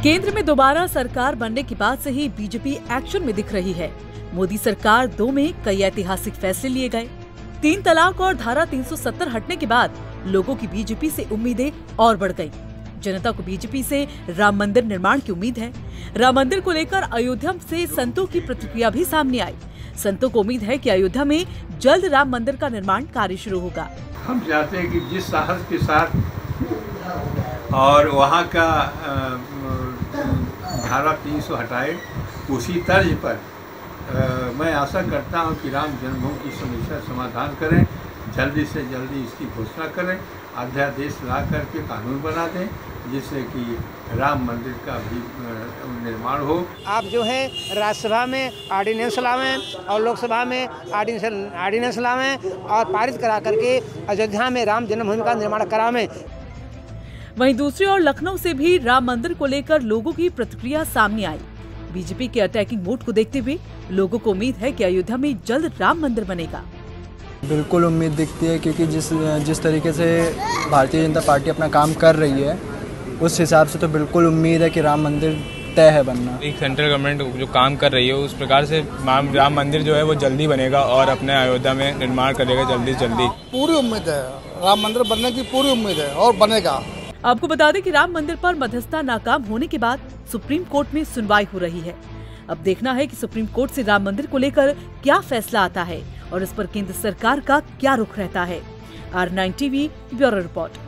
केंद्र में दोबारा सरकार बनने के बाद से ही बीजेपी एक्शन में दिख रही है। मोदी सरकार 2 में कई ऐतिहासिक फैसले लिए गए। 3 तलाक और धारा 370 हटने के बाद लोगों की बीजेपी से उम्मीदें और बढ़ गईं। जनता को बीजेपी से राम मंदिर निर्माण की उम्मीद है। राम मंदिर को लेकर अयोध्या से संतों की प्रतिक्रिया भी सामने आई। संतों को उम्मीद है कि अयोध्या में जल्द राम मंदिर का निर्माण कार्य शुरू होगा। हम चाहते हैं कि जिस साहस के साथ और वहाँ का धारा 300 हटाए, उसी तर्ज पर मैं आशा करता हूँ कि राम जन्मभूमि की समस्या समाधान करें, जल्दी से जल्दी इसकी घोषणा करें, अध्यादेश ला करके कानून बना दें, जिससे कि राम मंदिर का भी निर्माण हो। आप जो है राज्यसभा में ऑर्डिनेंस लावें और लोकसभा में ऑर्डिनेंस लावें और पारित करा करके अयोध्या में राम जन्मभूमि का निर्माण करावें। वहीं दूसरी ओर लखनऊ से भी राम मंदिर को लेकर लोगों की प्रतिक्रिया सामने आई। बीजेपी के अटैकिंग मूड को देखते हुए लोगों को उम्मीद है कि अयोध्या में जल्द राम मंदिर बनेगा। बिल्कुल उम्मीद दिखती है, क्योंकि जिस तरीके से भारतीय जनता पार्टी अपना काम कर रही है, उस हिसाब से तो बिल्कुल उम्मीद है कि राम मंदिर तय है बनना। एक सेंट्रल गवर्नमेंट जो काम कर रही है उस प्रकार से राम मंदिर जो है वो जल्दी बनेगा और अपने अयोध्या में निर्माण करेगा जल्दी से जल्दी। पूरी उम्मीद है, राम मंदिर बनने की पूरी उम्मीद है और बनेगा। आपको बता दें कि राम मंदिर पर मध्यस्थता नाकाम होने के बाद सुप्रीम कोर्ट में सुनवाई हो रही है। अब देखना है कि सुप्रीम कोर्ट से राम मंदिर को लेकर क्या फैसला आता है और इस पर केंद्र सरकार का क्या रुख रहता है। R9 TV bureau report.